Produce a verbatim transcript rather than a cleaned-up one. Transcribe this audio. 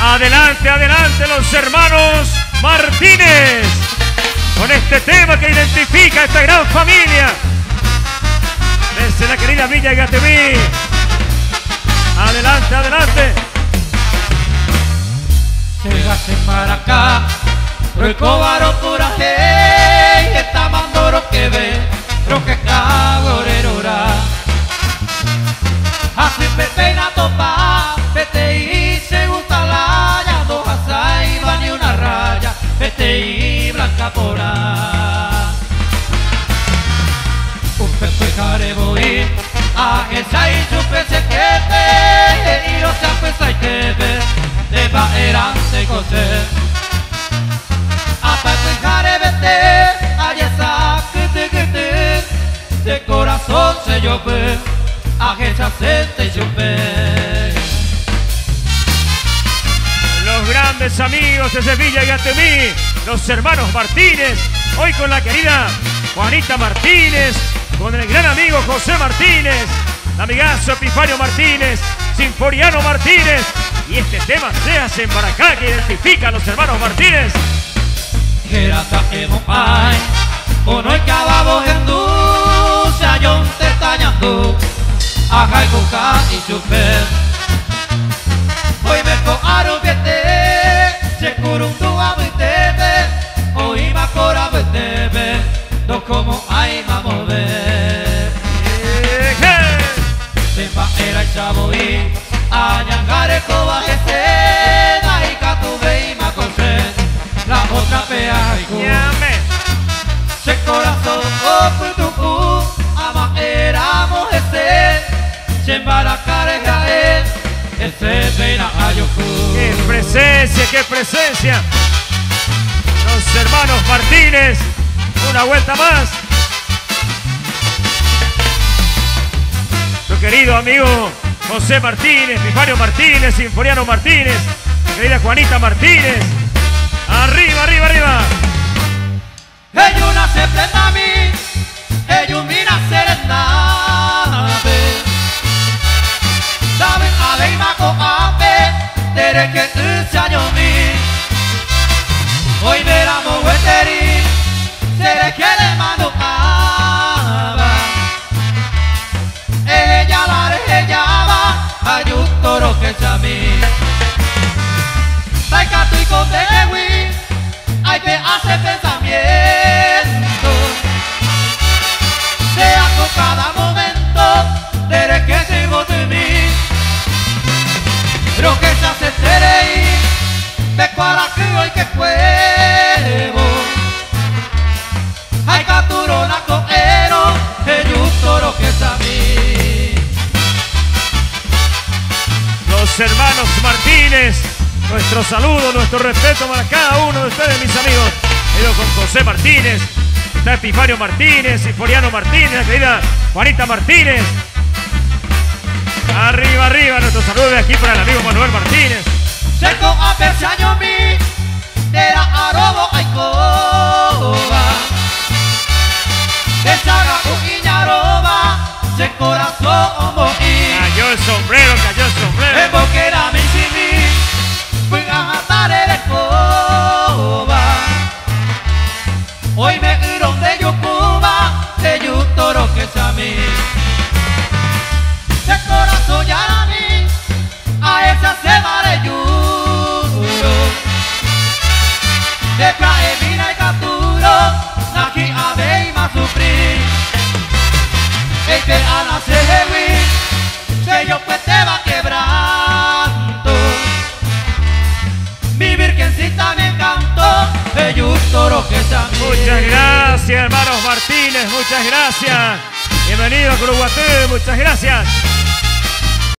Adelante, adelante los hermanos Martínez, con este tema que identifica a esta gran familia desde la querida Villa Igatemí. Adelante, adelante. Llegase para acá, recobaro coraje, está mandoro que ve, lo que caborerora. Así me pena topa, vete y se gusta la ya, dos asai, van y una raya, vete y blanca pora. Un pepe careboí, a esa y su pese que ve, y los chapes hay que ver, de baeran se coser. A pepe carebete, a esa que te que te, de corazón se yo ve. Los grandes amigos de Villa Igatemí, los hermanos Martínez, hoy con la querida Juanita Martínez, con el gran amigo José Martínez, el amigazo Epifanio Martínez, Sinforiano Martínez, y este tema se hace en Baracá que identifica a los hermanos Martínez. Gerata emo ay, uno y cababo gendú, se hallón te tañando. Ajá y coca y chuper. Hoy me coaron viete, se curun tu abitebe, hoy me cora betebe, no como hay mamo ver. Sepa era el chavo y añangare coba ese, y catube y ma conse, la otra pea y cu. Se corazón o putucu, ama éramos ese. ¡Qué presencia, qué presencia! Los hermanos Martínez, una vuelta más. Tu querido amigo José Martínez, Epifanio Martínez, Sinforiano Martínez, querida Juanita Martínez. Arriba, arriba, arriba. Ellos nace frente a mí, ellos miran serenave. Saben a ver maco ape, tere que ese año mi. Hoy veramos hueteri, tere que le mando aba. Ella la rejaba, ayuto lo que es a mí. Taika tu y con dewi, hay que hacer pensamiento. Sea con cada momento, tere que se vote mí. Pero que se hace terei, me cuara que hoy que cuevo. Hay caturona coero, que justo lo que es a mí. Los hermanos Martínez, nuestro saludo, nuestro respeto para cada uno de ustedes, mis amigos. He ido con José Martínez, está Epifanio Martínez, Sinforiano Martínez, la querida Juanita Martínez. Arriba, arriba, nuestro saludo de aquí para el amigo Manuel Martínez. Seco a persaño mi, era arobo ay coba. Que saga un iñaroba, se corazón moí. Cayó el sombrero, cayó el sombrero. En boquera mi simi, fui a matar el escoba. Hoy me irón de Yucuba, de Yutoro que es a mí. De corazón ya a mí, a esa se vale yuro. De trae mina y capturo, aquí a ver y más sufrir. El que ana se hewi, que yo pues te va quebrando. Mi virgencita me encantó, de Yutoro que es a mí. Muchas gracias, hermanos Martínez, muchas gracias. Bienvenido a Curuguatú, muchas gracias.